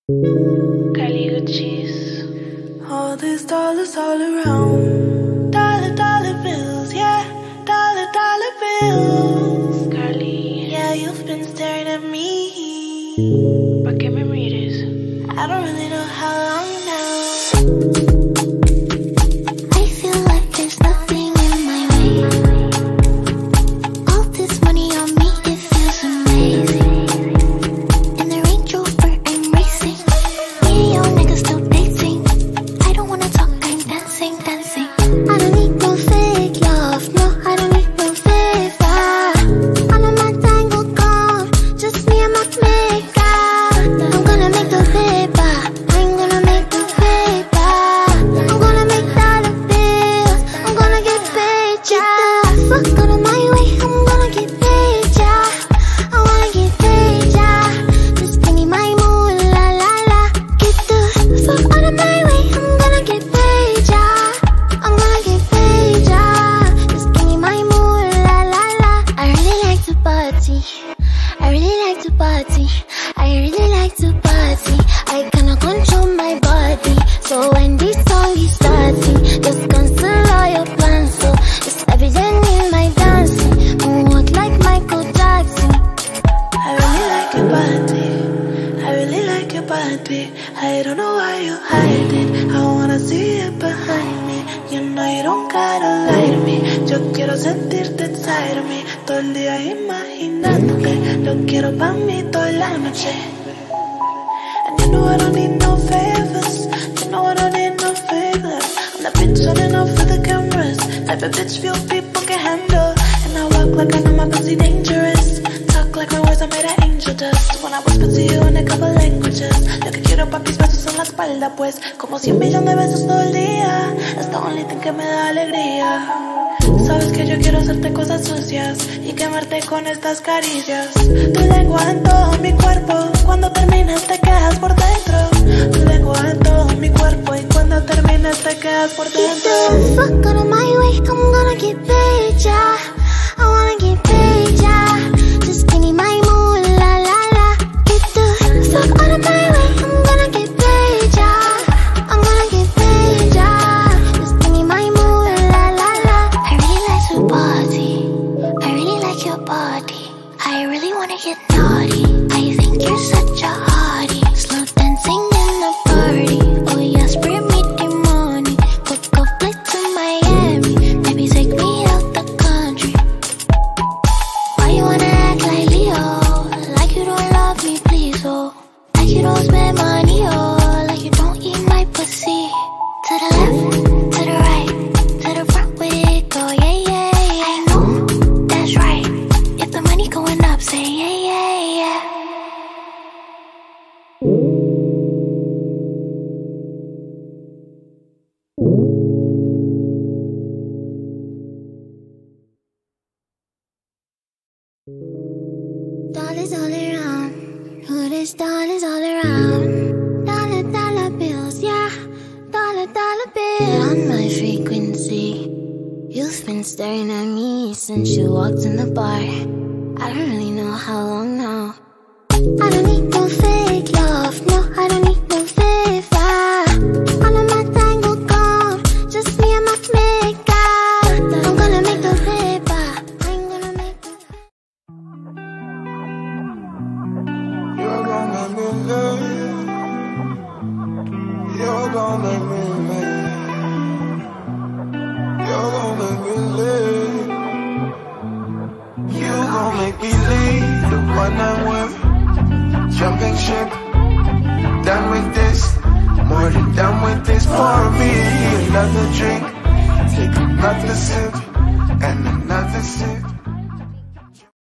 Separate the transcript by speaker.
Speaker 1: Uchis. All these dollars all around. Dollar, dollar bills, yeah. Dollar, dollar bills.
Speaker 2: Carly.
Speaker 1: Yeah, you've been staring at me.
Speaker 2: ¿Pa' qué me mires?
Speaker 1: I don't really know how long now.
Speaker 3: I feel like there's nothing in my way. All this money on me, it feels amazing. In the Range Rover I'm racing. Me and your niggas still dating. I don't wanna talk, I'm dancing, dancing. I don't need no fake love, no, I don't need no favor. All of my tango gone, just me and my makeup. I'm gonna make the paper, I'm gonna make the paper. I'm gonna make dollar bills, I'm gonna get paid, yeah. Fuck out of my way, I'm gonna get paid, yeah. I wanna get paid, yeah. Just give me my mula-la-la. Get the fuck out of my way, I'm gonna get paid, yeah. I'm gonna get paid, yeah. Just give me my mula-la-la. I really like to party, I really like to party, I really like to party. I cannot control my body, so when this song is starting, just cancel all your plans. So it's evident in my dancing, moonwalk like Michael Jackson.
Speaker 1: I really like your body. I really like your body. I don't know why you hide it. I wanna see it behind me. You know you don't gotta lie to me. Yo quiero sentirte inside of me. Todo el día imaginándote. Lo quiero pa' mí toda la noche. And you know I don't need no favors. You know I don't need no favors. I'm that bitch running off for the cameras. Type of bitch few people can handle. And I walk like I know my pussy dangerous. Talk like my words are made of angel dust. When I whisper to you in a couple languages. Lo que quiero pa' mis besos en la espalda, pues como 100 millones de besos todo el día. Es the only thing que me da alegría. Sabes que yo quiero hacerte cosas sucias y quemarte con estas caricias. Tu lengua en todo mi cuerpo, cuando termines te quedas por dentro. Tu lengua en todo mi cuerpo y cuando termines te quedas por dentro.
Speaker 3: Get the fuck out of my way, I'm gonna get paid, yeah. I wanna get paid, yeah. Just give me my mula-la-la. Get the fuck out of my way, I'm gonna get paid, yeah. I'm gonna get paid, yeah. Just give me my mula-la-la. I really like to party, I really like your body. I really wanna get naughty, I think you're such a hottie. Slow dancing in the party, oh yes, bring me the money. Book a flight to Miami, maybe take me out the country. Why you wanna act like Leo? Like you don't love me, please, oh. Like you don't spend money, oh. Like you don't eat my pussy. To the left, to the right, to the front with it go, yeah, yeah, yeah. I know, that's right. If the money going up, say yeah, yeah, yeah. Dollars all around, who this dollars all around. Dollar, dollar bills, yeah. Dollar, dollar bills. On my frequency, you've been staring at me since you walked in the bar. I don't really know how long now. I don't need no fake love, no, I don't need no favor. All of my tango gone, just me and my makeup. I'm gonna make the paper, I'm gonna make the
Speaker 4: You're gonna make me live. You're gonna make me live. You're gonna make me live. You're gonna make me leave the one I'm with. Jumping ship, done with this. More than done with this. For me, another drink, take another sip, and another sip.